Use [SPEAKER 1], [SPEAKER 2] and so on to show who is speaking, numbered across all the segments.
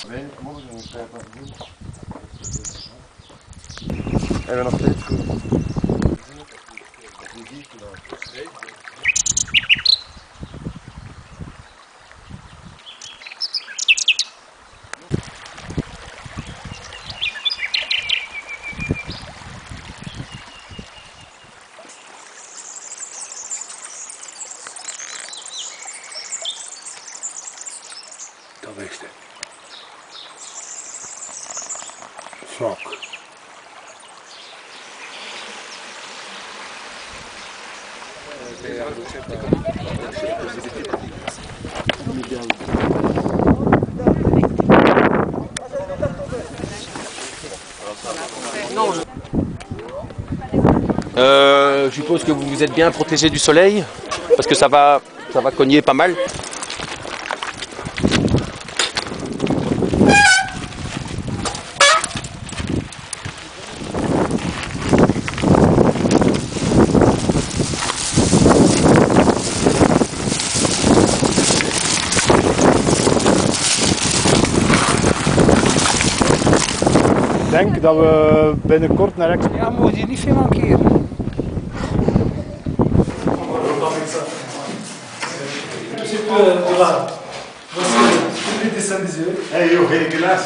[SPEAKER 1] En we nog steeds goed.
[SPEAKER 2] Dat is het. Sok.
[SPEAKER 3] Je suppose que vous vous êtes bien protégé du soleil, parce que ça va cogner pas mal.
[SPEAKER 2] Ik denk dat we binnenkort naar rechts.
[SPEAKER 4] Ja, moet je niet veel mankeren.
[SPEAKER 2] Hey joh, geen glas.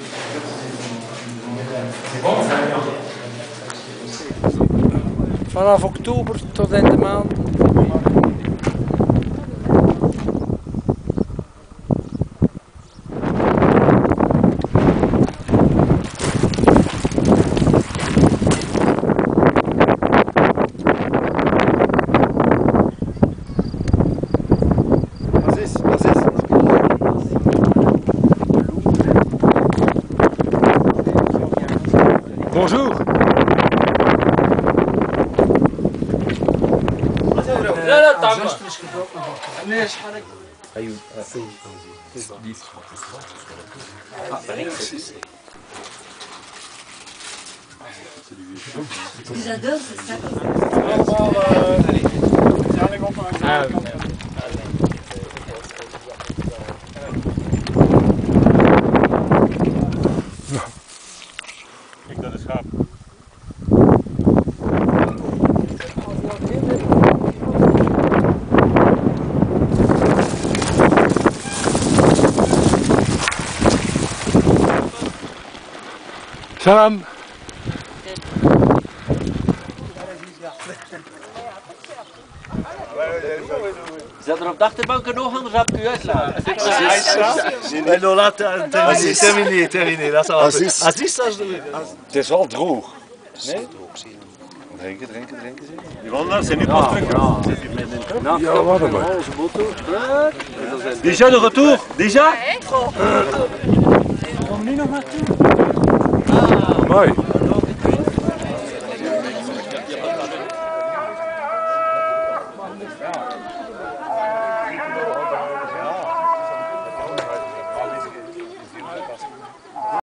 [SPEAKER 4] Vanaf oktober tot in de maand.
[SPEAKER 2] Bonjour.
[SPEAKER 4] Ja, dat dank me. Nee, schat ik.
[SPEAKER 5] J'adore ça.
[SPEAKER 2] Kijk, dat is gaaf. Salam.
[SPEAKER 6] Zet er op de achterbank nog, anders heb ik u uitlaten.
[SPEAKER 1] Terminé. Dat is al. Het is wel droog. Nee? Drinken.
[SPEAKER 2] Die wandelaars zijn nu pas terug.
[SPEAKER 1] Ja, wat maar.
[SPEAKER 2] Déjà de retour? Déjà?
[SPEAKER 1] Mooi.